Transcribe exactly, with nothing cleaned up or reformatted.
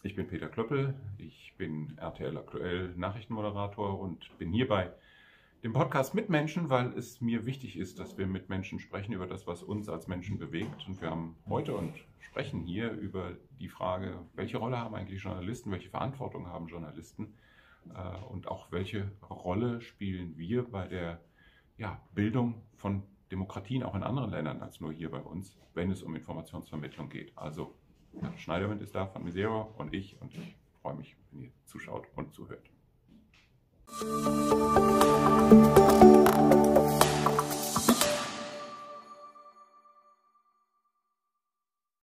Ich bin Peter Klöppel, ich bin R T L aktuell Nachrichtenmoderator und bin hier bei dem Podcast mit Menschen, weil es mir wichtig ist, dass wir mit Menschen sprechen über das, was uns als Menschen bewegt. Und wir haben heute und sprechen hier über die Frage, welche Rolle haben eigentlich Journalisten, welche Verantwortung haben Journalisten und auch welche Rolle spielen wir bei der ja, Bildung von Demokratien auch in anderen Ländern als nur hier bei uns, wenn es um Informationsvermittlung geht. Also ja, Schneiderwind ist da von Misero und ich und ich freue mich, wenn ihr zuschaut und zuhört.